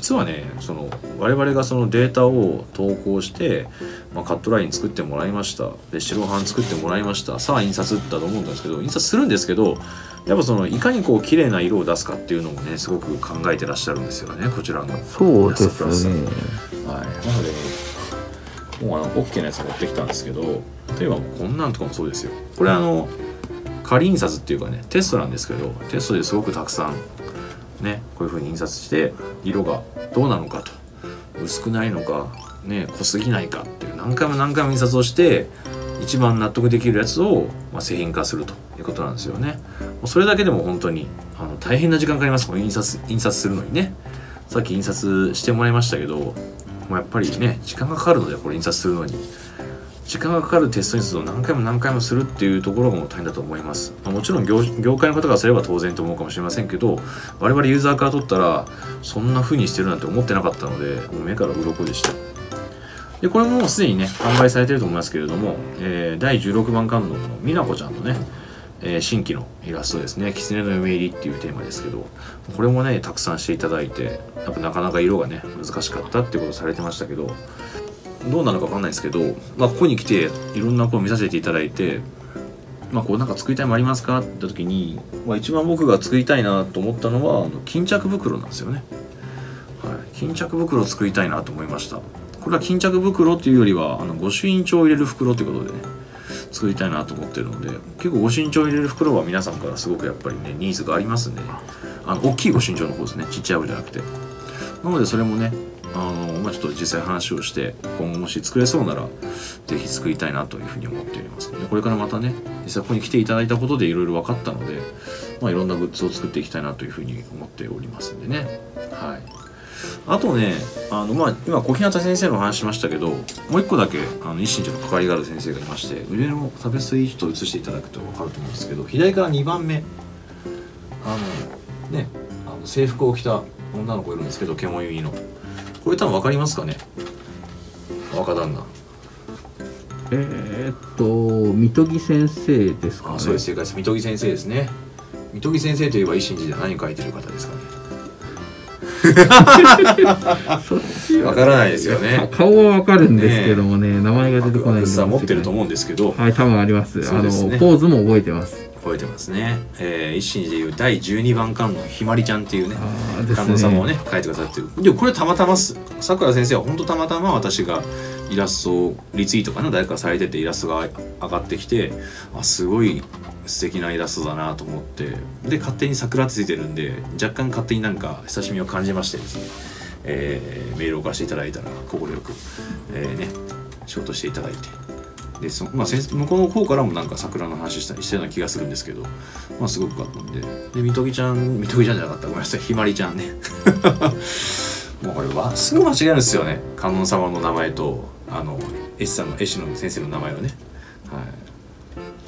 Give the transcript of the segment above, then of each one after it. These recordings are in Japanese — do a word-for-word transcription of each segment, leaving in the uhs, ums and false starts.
実はねその我々がそのデータを投稿して、まあ、カットライン作ってもらいましたで白版作ってもらいましたさあ印刷だと思うんですけど印刷するんですけどやっぱそのいかにこう綺麗な色を出すかっていうのもねすごく考えてらっしゃるんですよねこちらの。 そうですね。 はい、なのでもうあの OK なやつ持ってきたんですけど例えばこんなんとかもそうですよ。これあの仮印刷っていうかねテストなんですけどテストですごくたくさんねこういう風に印刷して色がどうなのかと薄くないのかね濃すぎないかっていう何回も何回も印刷をして一番納得できるやつを、まあ、製品化するということなんですよね。それだけでも本当にあの大変な時間かかりますもん印刷印刷するのにね。さっき印刷してもらいましたけどもうやっぱりね時間がかかるのでこれ印刷するのに時間がかかるテスト印刷を何回も何回もするっていうところも大変だと思います。まあ、もちろん 業, 業界の方がすれば当然と思うかもしれませんけど我々ユーザーから取ったらそんな風にしてるなんて思ってなかったのでもう目から鱗でした。でこれももうすでにね販売されてると思いますけれども、えー、だいじゅうろくばん観音の美奈子ちゃんのね、えー、新規のイラストですね狐の嫁入りっていうテーマですけどこれもねたくさんしていただいてやっぱなかなか色がね難しかったっていうことをされてましたけどどうなのかわかんないですけど、まあ、ここに来ていろんなこう見させていただいて、まあ、こうなんか作りたいもありますかって言った時に、まあ、一番僕が作りたいなと思ったのはあの巾着袋なんですよね、はい、巾着袋を作りたいなと思いました。これは巾着袋っていうよりはあの御朱印帳を入れる袋ということでね作りたいなと思ってるので結構御朱印帳を入れる袋は皆さんからすごくやっぱりねニーズがありますんで、ね、あの大きい御朱印帳の方ですねちっちゃい方じゃなくてなのでそれもねあの、まあ、ちょっと実際話をして今後もし作れそうならぜひ作りたいなというふうに思っておりますのでこれからまたね実際ここに来ていただいたことでいろいろ分かったので、まあ、いろんなグッズを作っていきたいなというふうに思っておりますんでね。はい、あとねあの、まあ、今小日向先生の話しましたけどもう一個だけあの一心寺の関わりがある先生がいまして上の差別にちょっと移していただくと分かると思うんですけど左からにばんめあのねあの制服を着た女の子いるんですけど獣耳のこれ多分分かりますかね若旦那。 えー、っと水戸木先生ですかね。 あそうです正解です。水戸木先生ですね。水戸木先生といえば一心寺で何書いてる方ですかね。わからないですよね。 顔はわかるんですけどもね、ね名前が出てこないんで。 さ持ってると思うんですけど。 はい、多分あります。あのポーズも覚えてます。 覚えてますね。えー、一心寺でいうだいじゅうにばん観音ひまりちゃんっていうね観音様をね書いてくださってる。でもこれたまたまさくら先生は本当たまたま私がイラストをリツイートかな誰かされててイラストが上がってきてあすごい素敵なイラストだなと思ってで勝手に桜ってついてるんで若干勝手になんか親しみを感じましてですね、えー、メールを貸していただいたら快く、えー、ね仕事していただいてでそ、まあ、向こうの方からもなんか桜の話したりしたような気がするんですけど、まあ、すごく良かったんでで水戸木ちゃん水戸木ちゃんじゃなかったごめんなさいひまりちゃんねもうこれはすぐ間違えるんですよね観音様の名前とあの絵師さんの絵師の先生の名前をね、はい、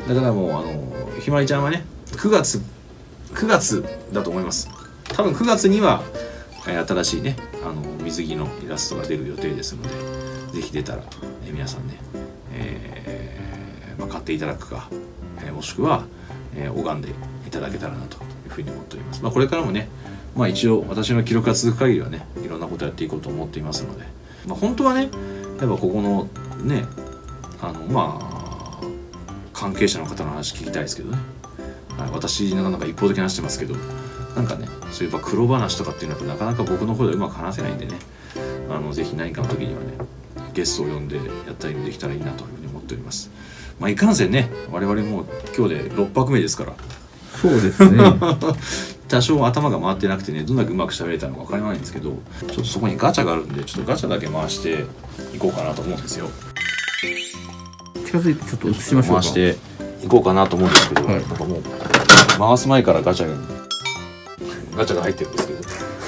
だからもうあのひまりちゃんはねくがつくがつだと思います。多分くがつには、えー、新しいねあの水着のイラストが出る予定ですのでぜひ出たら、えー、皆さんね、えーまあ、買っていただくか、えー、もしくは、えー、拝んでいただけたらなというふうに思っております。まあ、これからもねまあ一応私の記録が続く限りはねいろんなことやっていこうと思っていますので、まあ、本当はねやっぱここのねあのまあ関係者の方の話聞きたいですけどね、はい、私なかなか一方的に話してますけどなんかねそういえば黒話とかっていうのはなかなか僕の方でうまく話せないんでねあのぜひ何かの時にはねゲストを呼んでやったりもできたらいいなというふうに思っております。まあいかんせんね我々もう今日でろっぱくめですからそうですね多少頭が回ってなくてねどんだけうまく喋れたのか分からないんですけどちょっとそこにガチャがあるんでちょっとガチャだけ回していこうかなと思うんですよ。 近づいてちょっと映しましょうか。 回していこうかなと思うんですけど、はい、なんかもう回す前からガチャがガチャが入ってるんですけど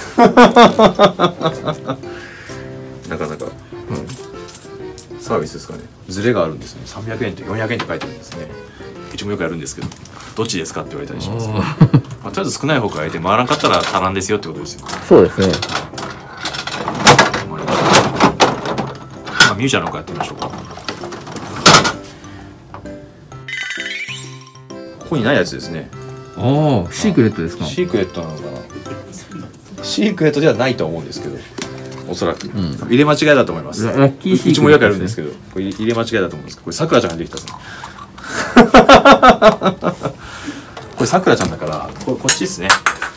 なかなか、うん、サービスですかねズレがあるんですね。さんびゃくえんとよんひゃくえんって書いてるんですね。うちもよくやるんですけどどっちですかって言われたりします、ね、まあ、とりあえず少ない方からやって回らんかったら足らんですよってことですよ。 そうですね。 まあ、ミュージャーの方やってみましょうか。ここにないやつですね。 ああシークレットですか。 シークレットなのかな。 シークレットではないと思うんですけど、おそらく、 ん入れ間違いだと思います。 ララッキーシークレットですねうちもよくやるんですけど、これ入れ間違いだと思うんですけど、これさくらちゃんができたぞ。これさくらちゃんだからこれこっちですね。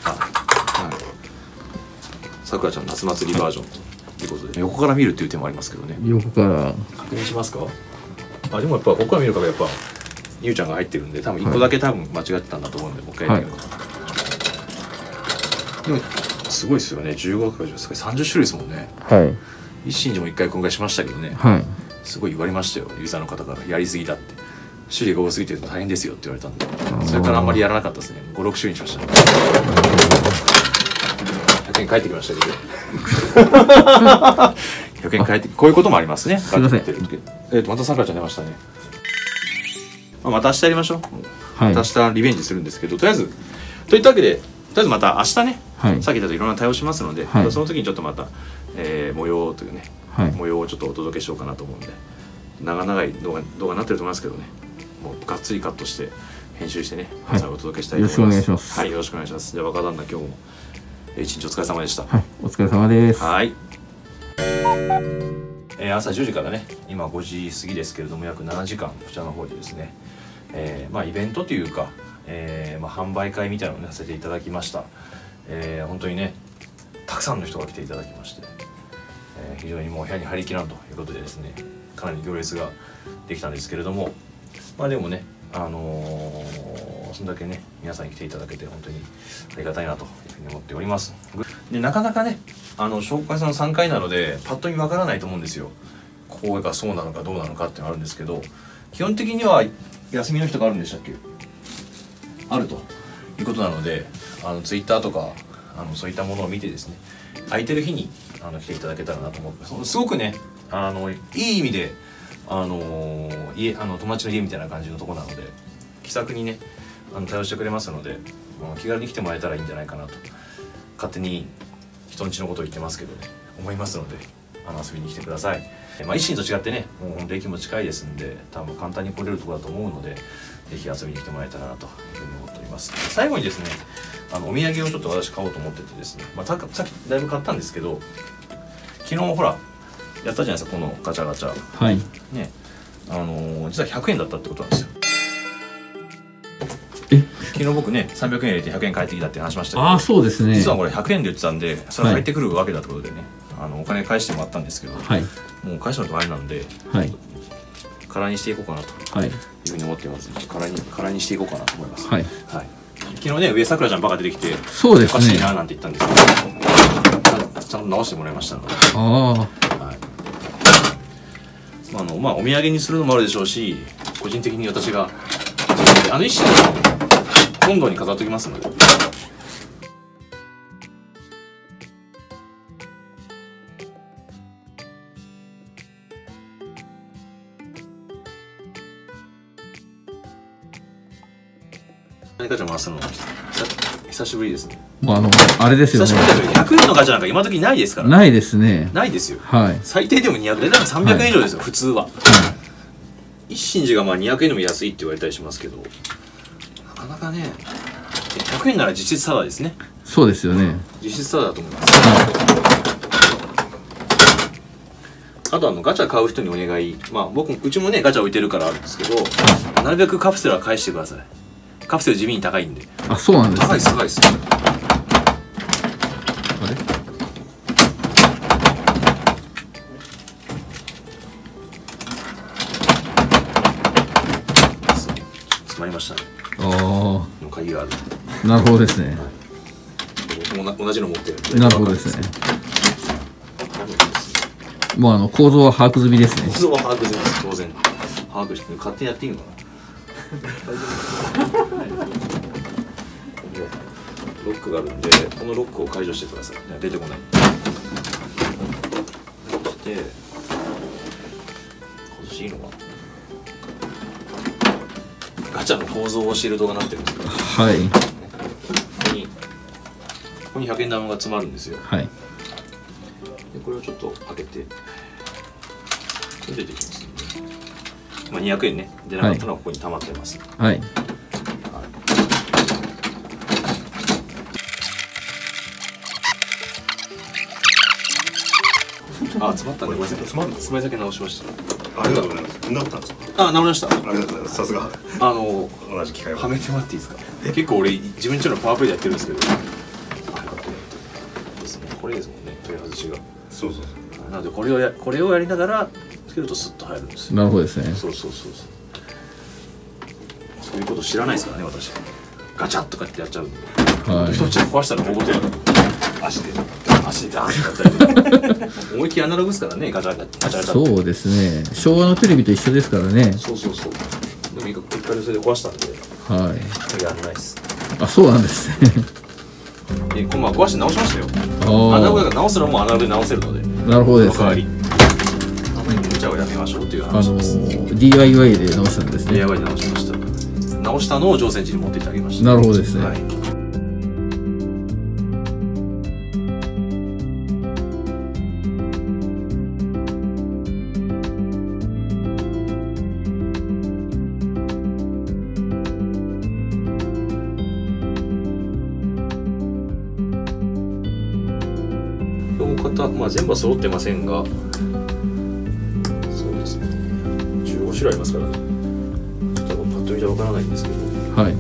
さくらちゃんの夏祭りバージョンということで、横から見るっていう手もありますけどね。 横から確認しますか。あでもやっぱここから見るからやっぱゆうちゃんが入ってるんで、多分いっこだけ多分間違ってたんだと思うんで、もう一回やってみようかな。でもすごいですよね。じゅうごかけるじゅうさんじゅっ種類ですもんね。 はい一心寺も一回今回しましたけどね、 はいすごい言われましたよ、ユーザーの方からやりすぎだって、種類が多すぎてると大変ですよって言われたんで、それからあんまりやらなかったですね。ごろく種類にしました。ひゃくえん返ってきましたけどひゃくえん返って、こういうこともありますね。 すいません。 えっとまたさくらちゃん出ましたね。まあ、また明日やりましょう。 はいまた明日リベンジするんですけど、とりあえずといったわけで、とりあえずまた明日ね、 はいさっき言ったといろんな対応しますので、 はいまたその時にちょっとまた、えー、模様というね、 はい模様をちょっとお届けしようかなと思うんで、長々い動画動画になってると思いますけどね、もうがっつりカットして編集してね、皆さんにお届けしたいと思います。 よろしくお願いします。 はい、よろしくお願いします。じゃあ若旦那、今日も一日お疲れ様でした。 はいお疲れ様ですはい。えー、朝じゅうじからね、今ごじ過ぎですけれども、約ななじかんこちらの方でですね、えー、まあイベントというか、えーまあ、販売会みたいなのを、ね、させていただきました。えー、本当にね、たくさんの人が来ていただきまして、えー、非常にもう部屋に入りきらんということでですね、かなり行列ができたんですけれども、まあでもね、あのー、そんだけね皆さんに来ていただけて本当にありがたいなというふうに思っております。でなかなかね、あの紹介さんのさんかいなのでパッと見わからないと思うんですよ。ここがそうなのかどうなのかっていうのがあるんですけど、基本的には休みの日とかあるんでしたっけ？あるということなので、あのツイッターとかあのそういったものを見てですね、空いてる日にあの来ていただけたらなと思ってます。すごくね、あのいい意味であの家あの友達の家みたいな感じのところなので、気さくにねあの対応してくれますので、まあ、気軽に来てもらえたらいいんじゃないかなと勝手に人んちのことを言ってますけどね、思いますので、あの遊びに来てください。まあ一心と違ってね、もう本当駅も近いですんで、多分簡単に来れるところだと思うので、ぜひ遊びに来てもらえたらなというふうに思っております。最後にですね、あのお土産をちょっと私買おうと思っててですね、まあ、さっきだいぶ買ったんですけど、昨日ほらやったじゃないですか、このガチャガチャはいね、あのー、実はひゃくえんだったってことなんですよ。 え昨日僕ねさんびゃくえん入れてひゃくえん返ってきたって話しましたけど、 ああそうですね実はこれひゃくえんで売ってたんで、それが返ってくるわけだってことでね、はい、あのお金返してもらったんですけど、 はいもう返すのとあれなんで、 はい、 空にしていこうかなというふうに思っています。空に空にしていこうかなと思います。 はい、 はい、昨日ね上さくらちゃんバカ出てきて、 そうですね、 おかしいななんて言ったんですけど、ちゃんと直してもらいましたので、 ああ、 はい、まああのまあお土産にするのもあるでしょうし、個人的に私があの一心本堂に飾っておきますので。何かじゃ回すの久しぶりですね。 もうあのあれですよね、 久しぶりだけどひゃくえんのガチャなんか今時ないですから。 ないですね、 ないですよ。 はい、 最低でもにひゃくえん、だからさんびゃくえん以上ですよ、はい、普通は。 はい、 一心寺がまあにひゃくえんでも安いって言われたりしますけど、なかなかね、ひゃくえんなら実質タダですね。 そうですよね、 実質タダだと思います。あとあのガチャ買う人にお願い、まあ僕うちもねガチャ置いてるからあるんですけど、なるべくカプセルは返してください。カプセル地味に高いんで。 あ、そうなんです、ね、 高いです高いです。 あれ詰まりましたね。 あの鍵がある。 あ、なるほどですね、 はい、僕も同じの持ってるんで。 なるほどですね。もうあの構造は把握済みですね。 構造は把握済みです、当然。把握して勝手にやっていいのかな。ロックがあるんで、このロックを解除してください。出てこない。そして外していいのかな。ガチャの構造を教える動画になってるんですけど、 はい、 ここにここにひゃくえん玉が詰まるんですよ。 はい、 でこれをちょっと開けて出てきます、ね。まあにひゃくえんね出なかったのはここに溜まってます。 はい、はい、 あ、詰まったんで、ごめんなさい。詰まる。詰まりだけ直しました。 ありがとうございます。そんなことなんですか。 あ、直りました。 ありがとうございます。さすが。 あの、 同じ機会を。 はめてもらっていいですか。結構俺自分ちのパワープレイでやってるんですけど。ですね。これですもんね。取り外しが。 そうそうそう。 なのでこれをやこれをやりながらつけるとスッと入るんですよ。 なるほどですね。 そうそうそうそう。そういうこと知らないですからね、私。ガチャッとかってやっちゃう。 はい。 一つ壊したら大ごとやる。足で足でダーンってやったり。思いっきりアナログですからね、ガチャガチャガチャガチャ。 そうですね。昭和のテレビと一緒ですからね。 そうそうそう。でも一回それで壊したんで。 はい。 やんないです。 あ、そうなんですね。 で、こま壊して直しましたよ。 あアナログだから直すのもアナログで直せるので。 なるほどですその代わり。 ね。 あまり無茶をやめましょうっていうあ話のです。 ー、ディーアイワイ で直したんですね。 ディーアイワイ で直しました。直したのを乗船地に持ってってあげました。 なるほどですね。 はい。両肩、まあ全部は揃ってませんが、そうですね。じゅうご種類ありますからね。ちょっとパッと見じゃわからないんですけど。 はい。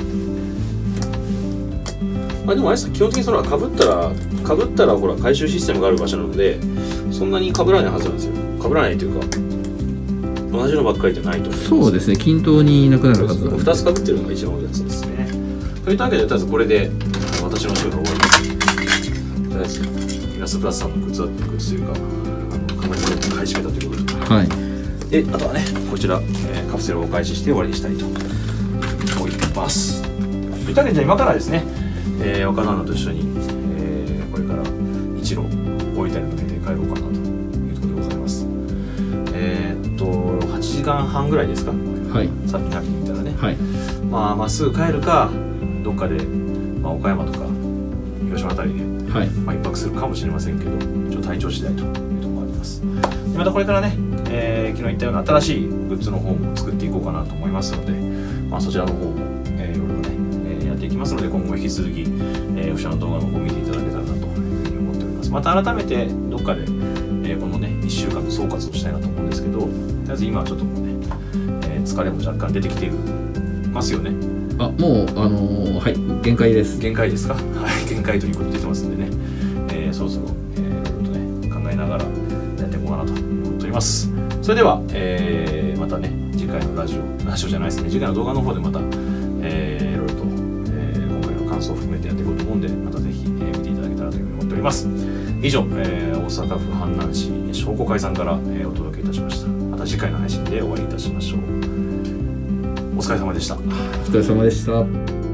まあでもあれです、基本的にそのかぶったらかぶったらほら回収システムがある場所なので、そんなにかぶらないはずなんですよ。かぶらないというか同じのばっかりじゃないと思います。 そうですね。均等になくなるはずなんで。 ふたつかぶってるのが一番多いやつですね。というわけでとりあえずこれで私の仕事が終わります。とりあえずイラストプラスさんのグッズだグッズというかあのかまりを買い占めたということで。 はい。 であとはねこちら、えーカプセルをお返しして終わりにしたいと思います。といったわけでじゃあ今からですね、えー、岡田アナと一緒に、えー、これから一路大分に向けて帰ろうかなというところでございます。えー、っとはちじかんはんぐらいですか。 はい。 さっき見たらね、 はい。 まあまっすぐ帰るかどっかで、まあ、岡山とか広島あたりで、 はい。 まあ、一泊するかもしれませんけどちょっと体調次第というところもあります。でまたこれからね、えー、昨日言ったような新しいグッズの方も作っていこうかなと思いますので、まあ、そちらの方も、えー、いろいろね、えー、やっていきますので今後も引き続き、えー、おしゃの動画の方を見ていただけたらなというふうに思っております。また改めてどっかで、えー、このねいっしゅうかんの総括をしたいなと思うんですけど、とりあえず今はちょっともうね、えー、疲れも若干出てきていますよね。 あ、もうあのー、はい、限界です。 限界ですか。はい、限界ということで出てますんでね、えー、そろそろ、えー、いろいろとね考えながらやっていこうかなと思っております。それでは、えー、またね次回のラジオラジオじゃないですね次回の動画の方でまた、えー、いろいろと、えー、今回の感想を含めてやっていこうと思うんでまたぜひ、えー、見ていただけたらというふうに思っております。以上、えー、大阪府阪南市商工会さんから、えー、お届けいたしました。また次回の配信でお会いいたしましょう。お疲れ様でした。 お疲れ様でした。 みんなのアイ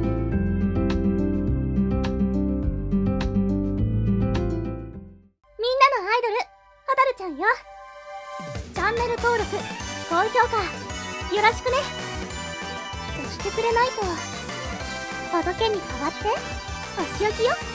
ドルホタルちゃんよ。チャンネル登録高評価よろしくね。押してくれないと仏に代わってお仕置きよ。